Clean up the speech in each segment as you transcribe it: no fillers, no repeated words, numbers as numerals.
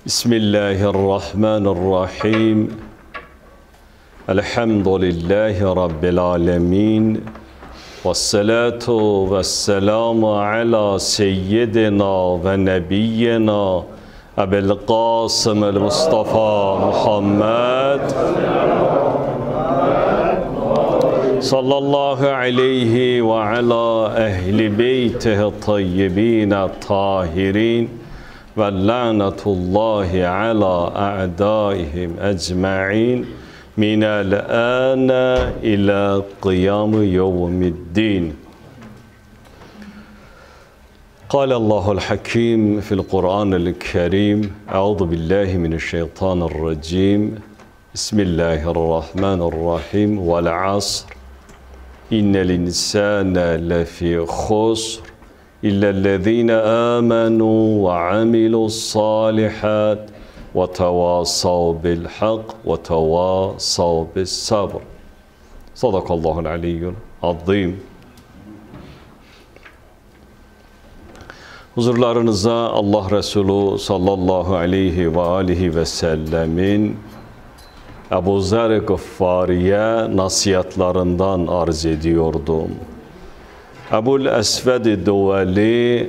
Bismillahirrahmanirrahim. Elhamdülillahi Rabbil alemin. Vessalatu vesselamu ala seyyidina ve nebiyyina Ebil Kasım el-Mustafa Muhammed sallallahu aleyhi ve ala ehli beytihi tayyibin tahirin ve la'netullahi ala a'daihim ecma'in minel âne ila kıyamı yevmiddin. قال الله الحكيم في القرآن الكريم أعوذ بالله من الشيطان الرجيم بسم الله الرحمن الرحيم والعصر إن الإنسان لفي خسر إلا الذين آمنوا وعملوا الصالحات وتواصوا بالحق وتواصوا بالصبر. صدق الله العلي العظيم. Huzurlarınıza Allah Resulü sallallahu aleyhi ve aleyhi ve sellemin Ebu Zer Gıffari'ye nasihatlarından arz ediyordum. Ebul Esved-i Duveli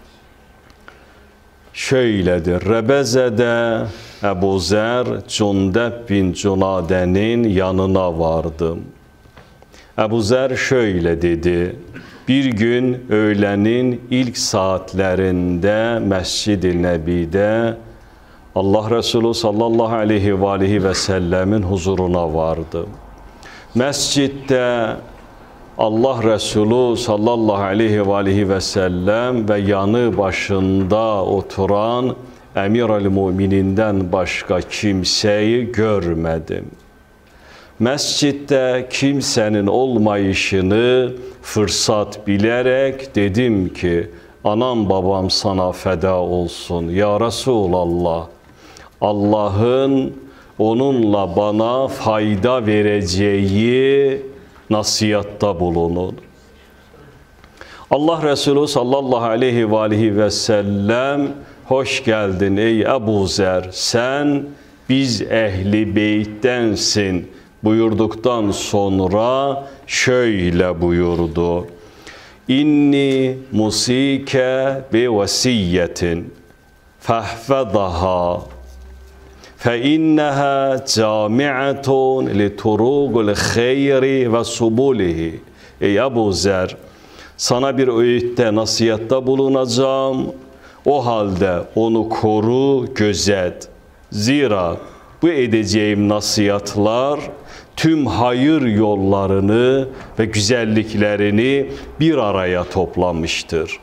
şöyledir. Rebeze'de Ebu Zer Cundeb bin Cunade'nin yanına vardım. Ebu Zer şöyle dedi. Bir gün öğlenin ilk saatlerinde Mescid-i Nebi'de Allah Resulü sallallahu aleyhi ve sellemin huzuruna vardım. Mescitte Allah Resulü sallallahu aleyhi ve sellem ve yanı başında oturan Emir-el-Mümininden başka kimseyi görmedim. Mescitte kimsenin olmayışını fırsat bilerek dedim ki, anam babam sana feda olsun ya Resulallah. Allah'ın onunla bana fayda vereceği nasihatta bulunun. Allah Resulü sallallahu aleyhi ve sellem, hoş geldin ey Ebu Zer, sen biz ehli beyttensin buyurduktan sonra şöyle buyurdu. İnni musike bi vasiyetin fahfadaha fe inneha cami'atun li turugul hayri ve subulihi. Ey Ebu Zer, sana bir öğütte, nasihatta bulunacağım. O halde onu koru, gözet. Zira bu edeceğim nasihatlar tüm hayır yollarını ve güzelliklerini bir araya toplamıştır.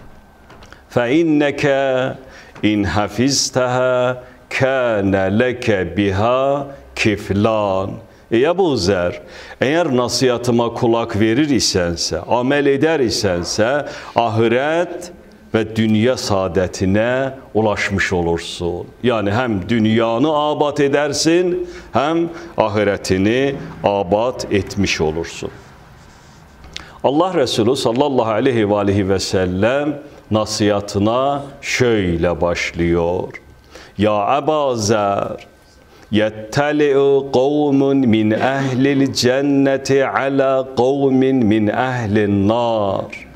فَاِنَّكَ اِنْ حَفِزْتَهَا كَانَ لَكَ بِهَا كِفْلَانِ. Ey Ebu Zer, eğer nasihatıma kulak verir isense, amel eder isense, ahiret ve dünya saadetine ulaşmış olursun. Yani hem dünyanı abat edersin, hem ahiretini abat etmiş olursun. Allah Resulü sallallahu aleyhi ve sellem nasihatına şöyle başlıyor. Ya Ebu Zer, yetteli'u kavmun min ehlil cenneti ala kavmin min ehlin nar.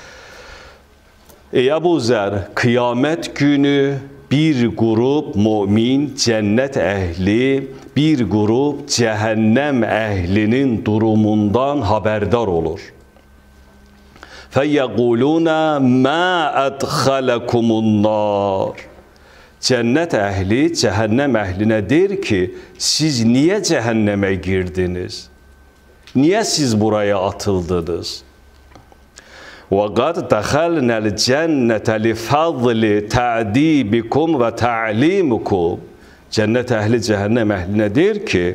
Ey Ebu Zer, kıyamet günü bir grup mümin cennet ehli, bir grup cehennem ehlinin durumundan haberdar olur. فَيَقُولُونَ مَا اَدْخَلَكُمُ النَّارِ. Cennet ehli cehennem ehline der ki, siz niye cehenneme girdiniz? Niye siz buraya atıldınız? وَقَدْ دَخَلْنَا الْجَنَّةَ لِفَضْلِ تَعْدِيبِكُمْ وَتَعْلِيمُكُمْ. Cennet ehli cehennem ehline der ki,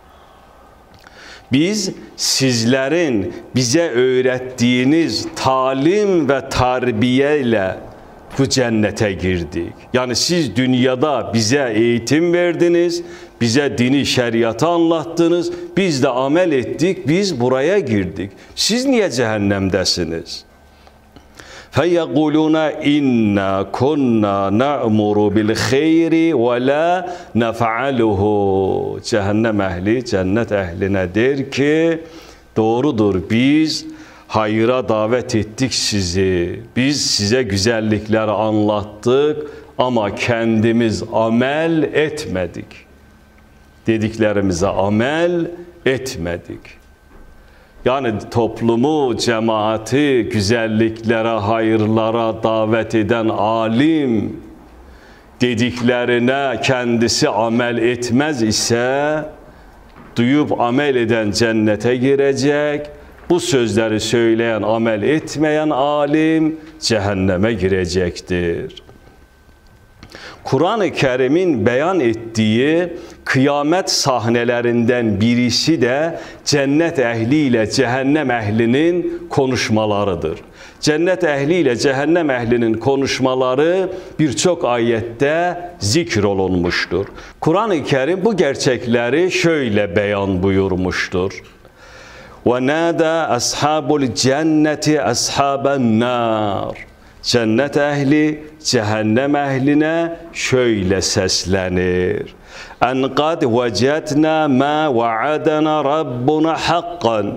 biz sizlerin bize öğrettiğiniz talim ve terbiyeyle bu cennete girdik. Yani siz dünyada bize eğitim verdiniz, bize dini şeriatı anlattınız, biz de amel ettik, biz buraya girdik. Siz niye cehennemdesiniz? فَيَقُولُونَ اِنَّا كُنَّا نَأْمُرُ بِالْخَيْرِ وَلَا نَفْعَلُهُ. Cehennem ehli cennet ehline der ki, doğrudur, biz hayıra davet ettik sizi. Biz size güzellikleri anlattık ama kendimiz amel etmedik. Dediklerimize amel etmedik. Yani toplumu, cemaati güzelliklere, hayırlara davet eden alim dediklerine kendisi amel etmez ise duyup amel eden cennete girecek. Bu sözleri söyleyen, amel etmeyen alim cehenneme girecektir. Kur'an-ı Kerim'in beyan ettiği kıyamet sahnelerinden birisi de cennet ehliyle cehennem ehlinin konuşmalarıdır. Cennet ehliyle cehennem ehlinin konuşmaları birçok ayette zikrolunmuştur. Kur'an-ı Kerim bu gerçekleri şöyle beyan buyurmuştur. وَنَادَى أَصْحَابُ الْجَنَّةِ أَصْحَابَ النَّارِ. Cennet ehli cehennem ehline şöyle seslenir. En kad vecedna ma vaadana rabbuna hakkan.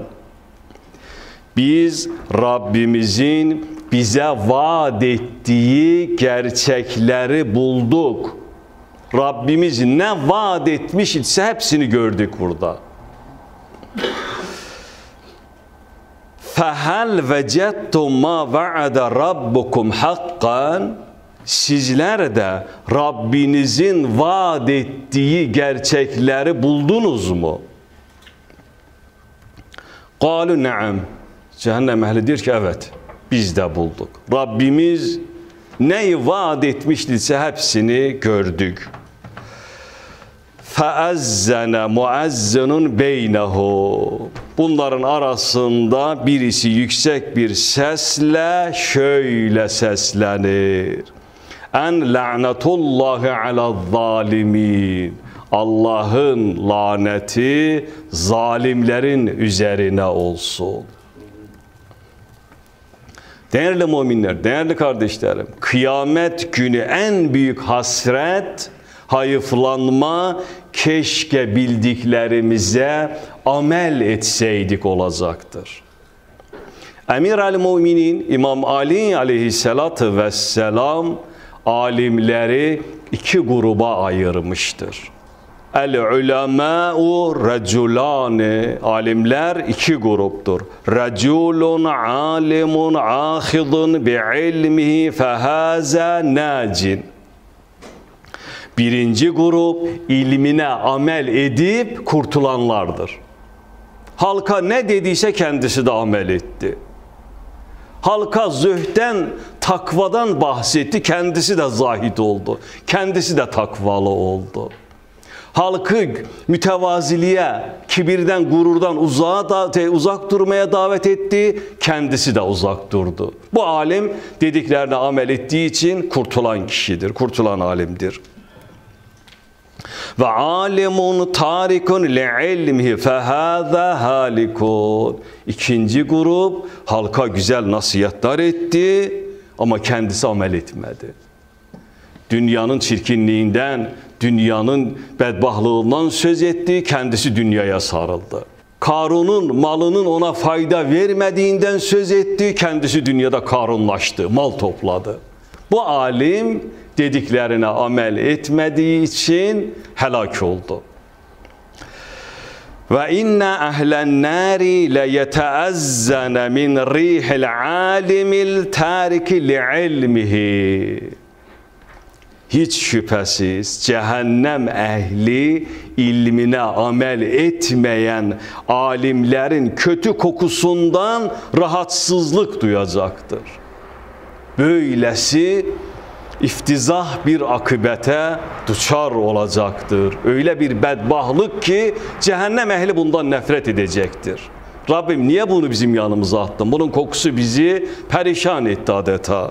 Biz Rabbimizin bize vaat ettiği gerçekleri bulduk. Rabbimiz ne vaat etmiş ise hepsini gördük burada. فَهَلْ وَجَدْتُمْ مَا وَعَدَ رَبُّكُمْ حَقًّا. Sizler de Rabbinizin vaat ettiği gerçekleri buldunuz mu? قَالُوا نَعَمْ. Cehennem ehli diyor ki evet, biz de bulduk. Rabbimiz neyi vaat etmiştiyse hepsini gördük. فَاَزَّنَ مُعَزَّنٌ بَيْنَهُ. Bunların arasında birisi yüksek bir sesle şöyle seslenir. En la'netullahi ala zalimin. Allah'ın laneti zalimlerin üzerine olsun. Değerli müminler, değerli kardeşlerim, kıyamet günü en büyük hasret, hayıflanma, keşke bildiklerimize amel etseydik olacaktır. Emir-el-Müminin İmam Ali aleyhissalatü vesselam alimleri iki gruba ayırmıştır. El-ulemâ'u reculâni. Alimler iki gruptur. Reculun alimun âhidun bi'ilmihi fehâze nâcin. Birinci grup ilmine amel edip kurtulanlardır. Halka ne dediyse kendisi de amel etti. Halka zühden, takvadan bahsetti, kendisi de zahid oldu. Kendisi de takvalı oldu. Halkı mütevaziliğe, kibirden, gururdan uzak durmaya davet etti, kendisi de uzak durdu. Bu alim dediklerine amel ettiği için kurtulan kişidir, kurtulan alimdir. Ve alimun tarikun li'ilmihi fehâzâ hâlikun. İkinci grup halka güzel nasihatler etti ama kendisi amel etmedi. Dünyanın çirkinliğinden, dünyanın bedbahtlığından söz etti, kendisi dünyaya sarıldı. Karun'un malının ona fayda vermediğinden söz etti, kendisi dünyada karunlaştı, mal topladı. Bu alim dediklerine amel etmediği için helak oldu. Ve inna ehlen nari le yeteazzene min rihil alimil tariki li ilmihi. Hiç şüphesiz cehennem ehli ilmine amel etmeyen alimlerin kötü kokusundan rahatsızlık duyacaktır. Böylesi iftizah bir akıbete duçar olacaktır. Öyle bir bedbahtlık ki cehennem ehli bundan nefret edecektir. Rabbim niye bunu bizim yanımıza attın? Bunun kokusu bizi perişan etti adeta.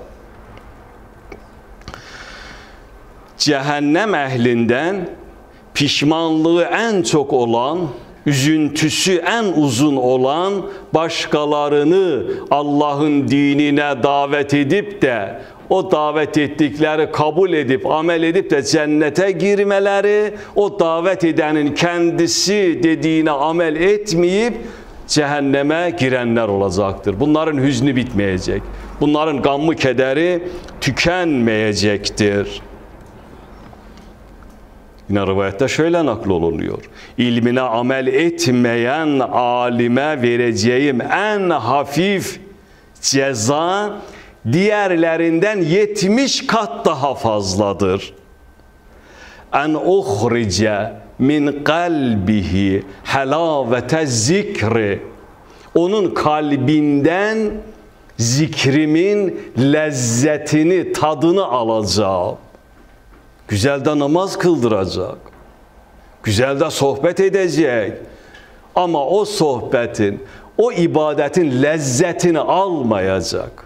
Cehennem ehlinden pişmanlığı en çok olan üzüntüsü en uzun olan, başkalarını Allah'ın dinine davet edip de o davet ettikleri kabul edip amel edip de cennete girmeleri, o davet edenin kendisi dediğine amel etmeyip cehenneme girenler olacaktır. Bunların hüznü bitmeyecek. Bunların gammı kederi tükenmeyecektir. Yine rivayette şöyle naklolunuyor. İlmine amel etmeyen alime vereceğim en hafif ceza diğerlerinden 70 kat daha fazladır. En uhrice min kalbihi halavete zikri. Onun kalbinden zikrimin lezzetini, tadını alacağım. Güzel de namaz kıldıracak. Güzel de sohbet edecek. Ama o sohbetin, o ibadetin lezzetini almayacak.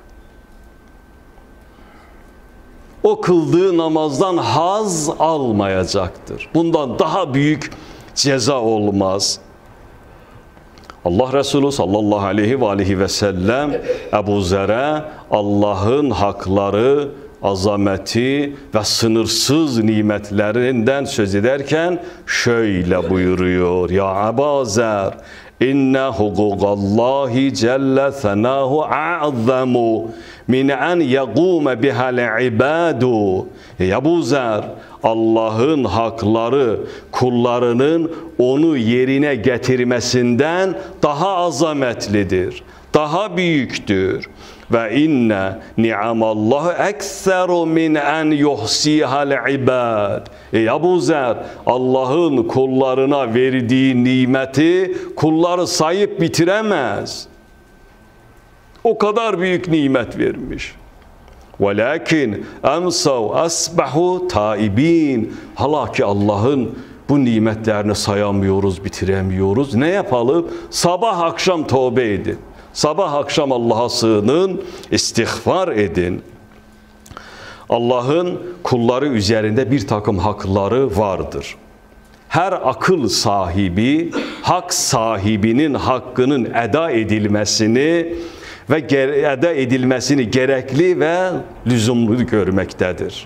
O kıldığı namazdan haz almayacaktır. Bundan daha büyük ceza olmaz. Allah Resulü sallallahu aleyhi ve sellem Ebu Zer'e Allah'ın hakları, azameti ve sınırsız nimetlerinden söz ederken şöyle buyuruyor. Ya Ebu Zer, inne hukukallahi celle senahu a'zamu min en yegume bihal ibadu. Ey Ebu Zer, Allah'ın hakları kullarının onu yerine getirmesinden daha azametlidir, daha büyüktür. Ve inne ni'amallahu ekseru min en yuhsihal ibad. Ey Ebu Zer, Allah'ın kullarına verdiği nimeti kulları sayıp bitiremez. O kadar büyük nimet vermiş. Velakin emsav asbahu taibin. Halaki Allah'ın bu nimetlerini sayamıyoruz, bitiremiyoruz. Ne yapalım? Sabah akşam tövbe edin. Sabah akşam Allah'a sığının, istiğfar edin. Allah'ın kulları üzerinde bir takım hakları vardır. Her akıl sahibi, hak sahibinin hakkının eda edilmesini ve eda edilmesini gerekli ve lüzumlu görmektedir.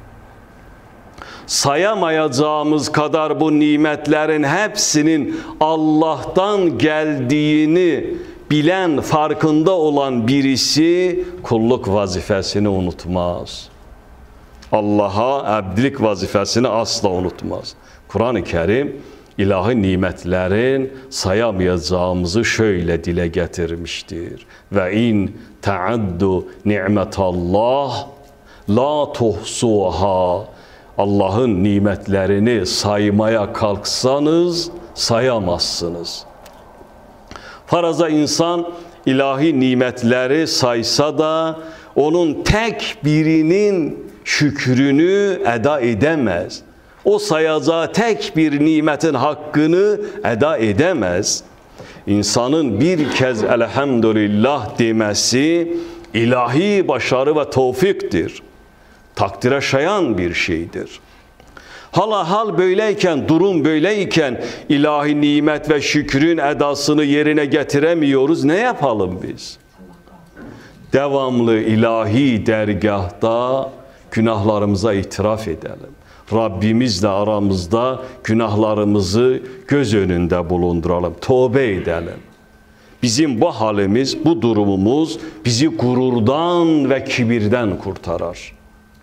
Sayamayacağımız kadar bu nimetlerin hepsinin Allah'tan geldiğini bilen, farkında olan birisi kulluk vazifesini unutmaz. Allah'a abdlik vazifesini asla unutmaz. Kur'an-ı Kerim ilahi nimetlerin sayamayacağımızı şöyle dile getirmiştir. Ve in ta'addu ni'metallah la tuhsuha. Allah'ın nimetlerini saymaya kalksanız sayamazsınız. Faraza insan ilahi nimetleri saysa da onun tek birinin şükrünü eda edemez. O sayacağı tek bir nimetin hakkını eda edemez. İnsanın bir kez elhamdülillah demesi ilahi başarı ve tevfiktir. Takdire şayan bir şeydir. Hal böyleyken, durum böyleyken ilahi nimet ve şükrün edasını yerine getiremiyoruz. Ne yapalım biz? Devamlı ilahi dergahta günahlarımıza itiraf edelim. Rabbimizle aramızda günahlarımızı göz önünde bulunduralım. Tövbe edelim. Bizim bu halimiz, bu durumumuz bizi gururdan ve kibirden kurtarar.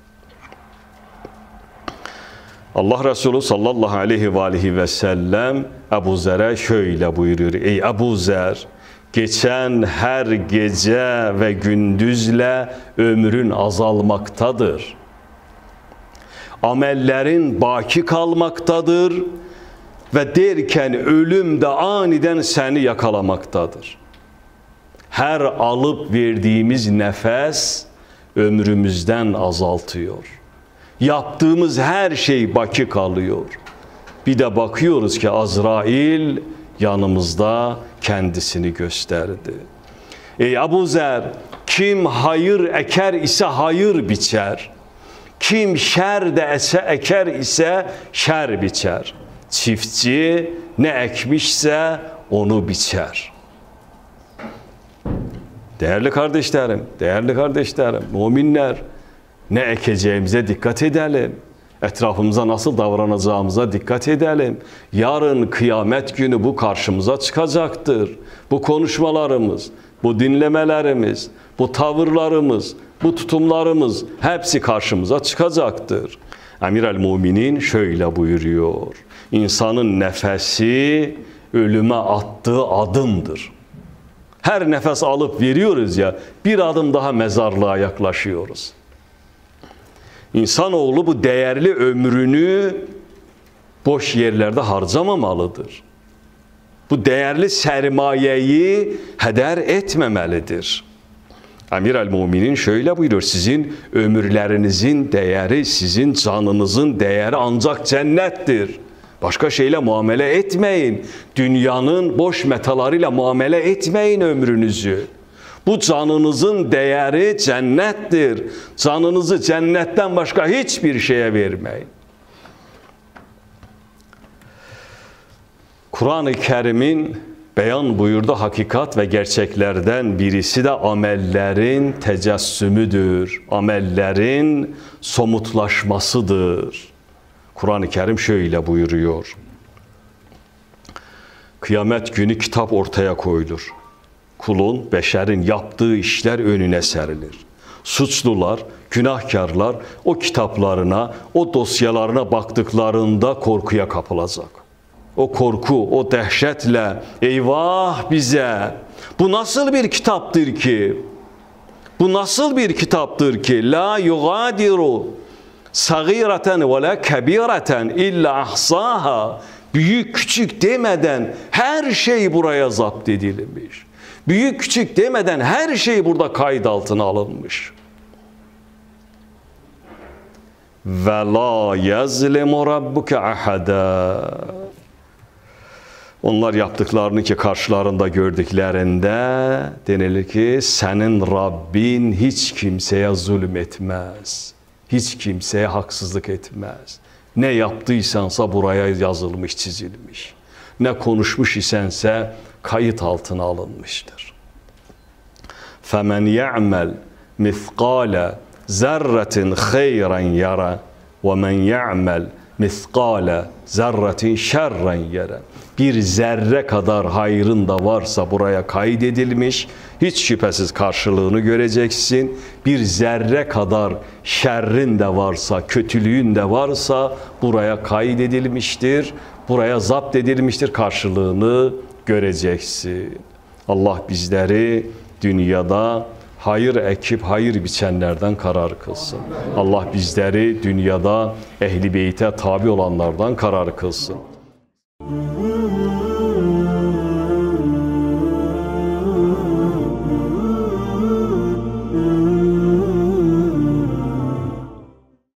Allah Resulü sallallahu aleyhi ve sellem Ebu Zer'e şöyle buyuruyor. Ey Ebu Zer, geçen her gece ve gündüzle ömrün azalmaktadır. Amellerin baki kalmaktadır ve derken ölüm de aniden seni yakalamaktadır. Her alıp verdiğimiz nefes ömrümüzden azaltıyor. Yaptığımız her şey baki kalıyor. Bir de bakıyoruz ki Azrail yanımızda kendisini gösterdi. Ey Ebu Zer, kim hayır eker ise hayır biçer. Kim şer de eker ise şer biçer. Çiftçi ne ekmişse onu biçer. Değerli kardeşlerim, müminler, ne ekeceğimize dikkat edelim. Etrafımıza nasıl davranacağımıza dikkat edelim. Yarın kıyamet günü bu karşımıza çıkacaktır. Bu konuşmalarımız, bu dinlemelerimiz, bu tavırlarımız, bu tutumlarımız hepsi karşımıza çıkacaktır. Emir-el-Muminin şöyle buyuruyor. İnsanın nefesi ölüme attığı adımdır. Her nefes alıp veriyoruz ya, bir adım daha mezarlığa yaklaşıyoruz. İnsanoğlu bu değerli ömrünü boş yerlerde harcamamalıdır. Bu değerli sermayeyi heder etmemelidir. Emir-el-Muminin şöyle buyuruyor, sizin ömürlerinizin değeri, sizin canınızın değeri ancak cennettir. Başka şeyle muamele etmeyin. Dünyanın boş metalarıyla muamele etmeyin ömrünüzü. Bu canınızın değeri cennettir. Canınızı cennetten başka hiçbir şeye vermeyin. Kur'an-ı Kerim'in beyan buyurduğu hakikat ve gerçeklerden birisi de amellerin tecessümüdür. Amellerin somutlaşmasıdır. Kur'an-ı Kerim şöyle buyuruyor. Kıyamet günü kitap ortaya koyulur. Kulun, beşerin yaptığı işler önüne serilir. Suçlular, günahkarlar o kitaplarına, o dosyalarına baktıklarında korkuya kapılacak. O korku, o dehşetle, eyvah bize, bu nasıl bir kitaptır ki? Bu nasıl bir kitaptır ki? La yugadiru sagireten ve la kebireten illa ahsaha. Büyük küçük demeden her şey buraya zapt edilmiş. Büyük küçük demeden her şey burada kayıt altına alınmış. Ve la yazlimu rabbuke ahada. Onlar yaptıklarını ki karşılarında gördüklerinde denilir ki senin Rabbin hiç kimseye zulüm etmez. Hiç kimseye haksızlık etmez. Ne yaptıysansa buraya yazılmış, çizilmiş. Ne konuşmuş isense kayıt altına alınmıştır. فَمَنْ يَعْمَلْ مِثْقَالَ زَرَّةٍ خَيْرًا يَرَى وَمَنْ يَعْمَلْ مِثْقَالَ زَرَّةٍ شَرًّا يَرَى. Bir zerre kadar hayrın da varsa buraya kaydedilmiş. Hiç şüphesiz karşılığını göreceksin. Bir zerre kadar şerrin de varsa, kötülüğün de varsa buraya kaydedilmiştir. Buraya zapt edilmiştir. Karşılığını göreceksin. Allah bizleri dünyada hayır ekip hayır biçenlerden karar kılsın. Allah bizleri dünyada Ehl-i Beyt'e tabi olanlardan karar kılsın.